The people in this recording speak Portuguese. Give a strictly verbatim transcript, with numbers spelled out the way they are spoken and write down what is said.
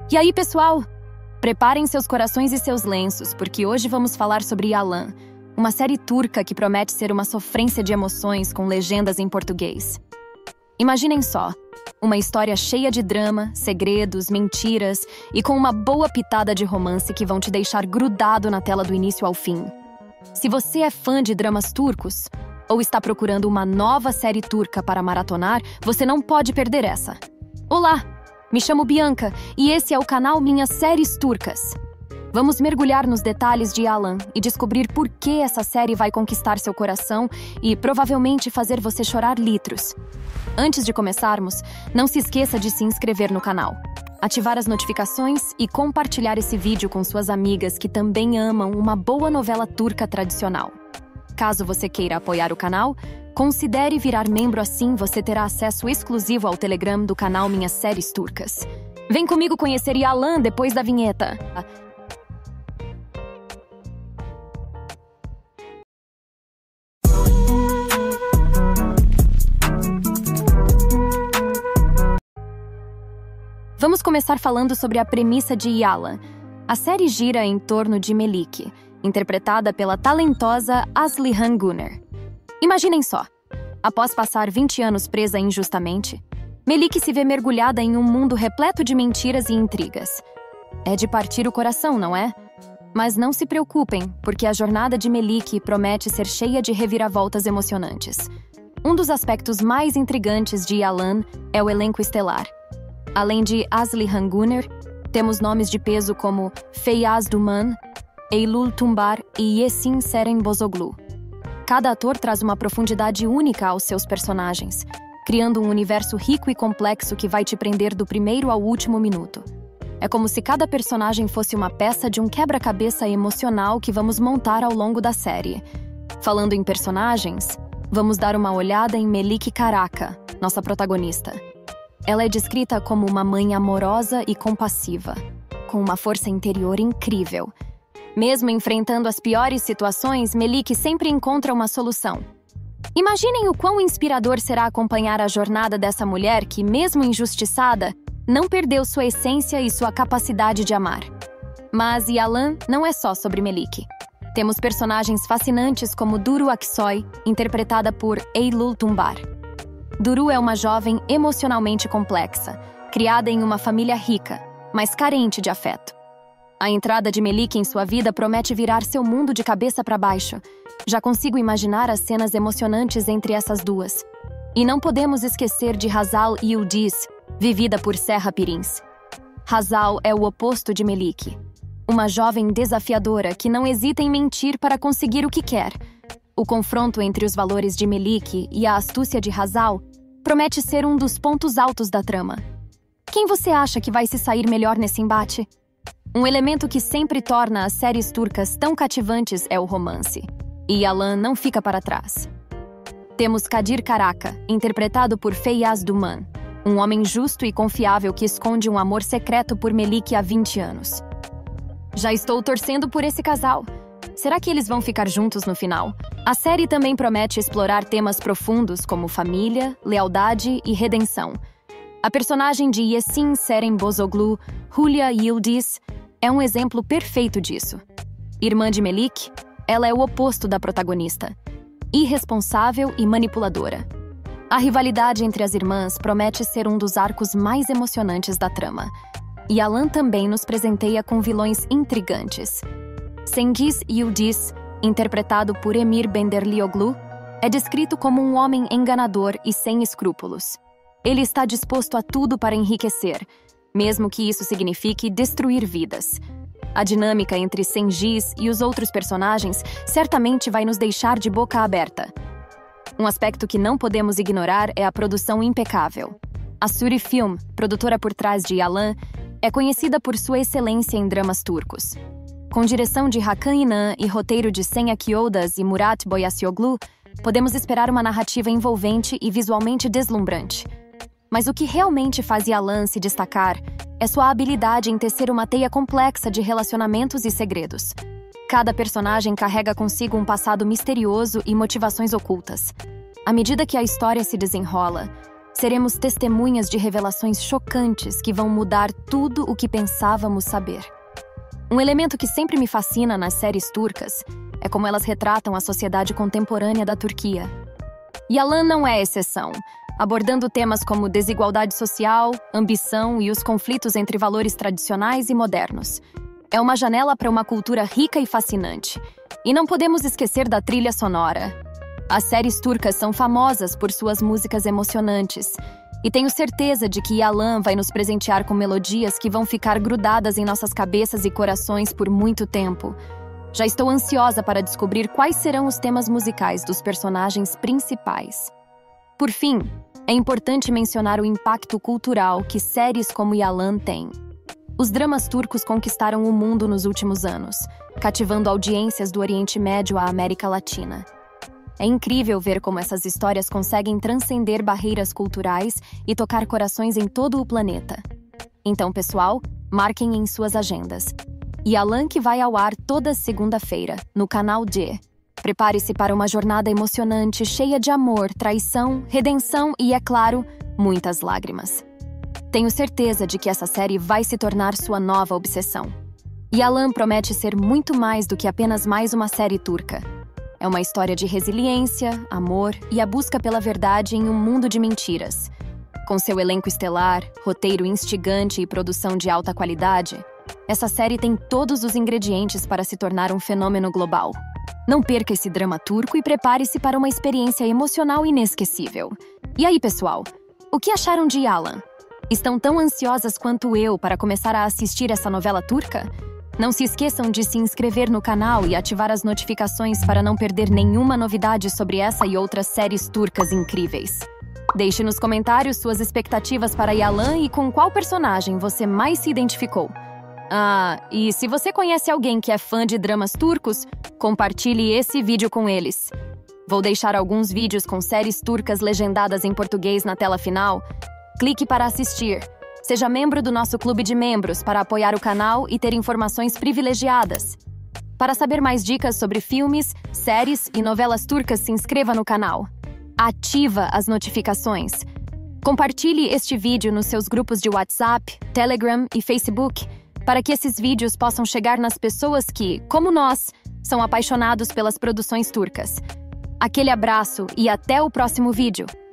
E aí, pessoal? Preparem seus corações e seus lenços, porque hoje vamos falar sobre Yalan, uma série turca que promete ser uma sofrência de emoções com legendas em português. Imaginem só, uma história cheia de drama, segredos, mentiras e com uma boa pitada de romance que vão te deixar grudado na tela do início ao fim. Se você é fã de dramas turcos ou está procurando uma nova série turca para maratonar, você não pode perder essa. Olá! Me chamo Bianca e esse é o canal Minhas Séries Turcas. Vamos mergulhar nos detalhes de Yalan e descobrir por que essa série vai conquistar seu coração e provavelmente fazer você chorar litros. Antes de começarmos, não se esqueça de se inscrever no canal, ativar as notificações e compartilhar esse vídeo com suas amigas que também amam uma boa novela turca tradicional. Caso você queira apoiar o canal, considere virar membro, assim você terá acesso exclusivo ao Telegram do canal Minhas Séries Turcas. Vem comigo conhecer Yalan depois da vinheta. Vamos começar falando sobre a premissa de Yalan. A série gira em torno de Melik, interpretada pela talentosa Aslihan Guner. Imaginem só, após passar vinte anos presa injustamente, Melik se vê mergulhada em um mundo repleto de mentiras e intrigas. É de partir o coração, não é? Mas não se preocupem, porque a jornada de Melik promete ser cheia de reviravoltas emocionantes. Um dos aspectos mais intrigantes de Yalan é o elenco estelar. Além de Aslihan Guner, temos nomes de peso como Feyyaz Duman, Eylül Tumbar e Yesin Seren Bozoglu. Cada ator traz uma profundidade única aos seus personagens, criando um universo rico e complexo que vai te prender do primeiro ao último minuto. É como se cada personagem fosse uma peça de um quebra-cabeça emocional que vamos montar ao longo da série. Falando em personagens, vamos dar uma olhada em Melik Caraca, nossa protagonista. Ela é descrita como uma mãe amorosa e compassiva, com uma força interior incrível. Mesmo enfrentando as piores situações, Melik sempre encontra uma solução. Imaginem o quão inspirador será acompanhar a jornada dessa mulher que, mesmo injustiçada, não perdeu sua essência e sua capacidade de amar. Mas Yalan não é só sobre Melik. Temos personagens fascinantes como Duru Aksoy, interpretada por Eylül Tumbar. Duru é uma jovem emocionalmente complexa, criada em uma família rica, mas carente de afeto. A entrada de Melik em sua vida promete virar seu mundo de cabeça para baixo. Já consigo imaginar as cenas emocionantes entre essas duas. E não podemos esquecer de Hazal Yildiz, vivida por Serra Pirins. Hazal é o oposto de Melik. Uma jovem desafiadora que não hesita em mentir para conseguir o que quer. O confronto entre os valores de Melik e a astúcia de Hazal promete ser um dos pontos altos da trama. Quem você acha que vai se sair melhor nesse embate? Um elemento que sempre torna as séries turcas tão cativantes é o romance. E Yalan não fica para trás. Temos Kadir Caraca, interpretado por Feyyaz Duman, um homem justo e confiável que esconde um amor secreto por Melik há vinte anos. Já estou torcendo por esse casal. Será que eles vão ficar juntos no final? A série também promete explorar temas profundos como família, lealdade e redenção. A personagem de Yesin Seren Bozoglu, Hülya Yildiz, é um exemplo perfeito disso. Irmã de Melik, ela é o oposto da protagonista, irresponsável e manipuladora. A rivalidade entre as irmãs promete ser um dos arcos mais emocionantes da trama. Yalan também nos presenteia com vilões intrigantes. Cengiz Yildiz, interpretado por Emir Benderlioglu, é descrito como um homem enganador e sem escrúpulos. Ele está disposto a tudo para enriquecer, mesmo que isso signifique destruir vidas. A dinâmica entre Cengiz e os outros personagens certamente vai nos deixar de boca aberta. Um aspecto que não podemos ignorar é a produção impecável. A Suri Film, produtora por trás de Yalan, é conhecida por sua excelência em dramas turcos. Com direção de Hakan Inan e roteiro de Senyak Yoldas e Murat Boyasioglu, podemos esperar uma narrativa envolvente e visualmente deslumbrante. Mas o que realmente faz Yalan se destacar é sua habilidade em tecer uma teia complexa de relacionamentos e segredos. Cada personagem carrega consigo um passado misterioso e motivações ocultas. À medida que a história se desenrola, seremos testemunhas de revelações chocantes que vão mudar tudo o que pensávamos saber. Um elemento que sempre me fascina nas séries turcas é como elas retratam a sociedade contemporânea da Turquia. Yalan não é exceção, abordando temas como desigualdade social, ambição e os conflitos entre valores tradicionais e modernos. É uma janela para uma cultura rica e fascinante. E não podemos esquecer da trilha sonora. As séries turcas são famosas por suas músicas emocionantes. E tenho certeza de que Yalan vai nos presentear com melodias que vão ficar grudadas em nossas cabeças e corações por muito tempo. Já estou ansiosa para descobrir quais serão os temas musicais dos personagens principais. Por fim, é importante mencionar o impacto cultural que séries como Yalan têm. Os dramas turcos conquistaram o mundo nos últimos anos, cativando audiências do Oriente Médio à América Latina. É incrível ver como essas histórias conseguem transcender barreiras culturais e tocar corações em todo o planeta. Então, pessoal, marquem em suas agendas. Yalan, que vai ao ar toda segunda-feira, no canal D. Prepare-se para uma jornada emocionante, cheia de amor, traição, redenção e, é claro, muitas lágrimas. Tenho certeza de que essa série vai se tornar sua nova obsessão. Yalan promete ser muito mais do que apenas mais uma série turca. É uma história de resiliência, amor e a busca pela verdade em um mundo de mentiras. Com seu elenco estelar, roteiro instigante e produção de alta qualidade, essa série tem todos os ingredientes para se tornar um fenômeno global. Não perca esse drama turco e prepare-se para uma experiência emocional inesquecível. E aí, pessoal? O que acharam de Yalan? Estão tão ansiosas quanto eu para começar a assistir essa novela turca? Não se esqueçam de se inscrever no canal e ativar as notificações para não perder nenhuma novidade sobre essa e outras séries turcas incríveis. Deixe nos comentários suas expectativas para Yalan e com qual personagem você mais se identificou. Ah, e se você conhece alguém que é fã de dramas turcos, compartilhe esse vídeo com eles. Vou deixar alguns vídeos com séries turcas legendadas em português na tela final. Clique para assistir. Seja membro do nosso clube de membros para apoiar o canal e ter informações privilegiadas. Para saber mais dicas sobre filmes, séries e novelas turcas, se inscreva no canal. Ativa as notificações. Compartilhe este vídeo nos seus grupos de WhatsApp, Telegram e Facebook, para que esses vídeos possam chegar nas pessoas que, como nós, são apaixonados pelas produções turcas. Aquele abraço e até o próximo vídeo!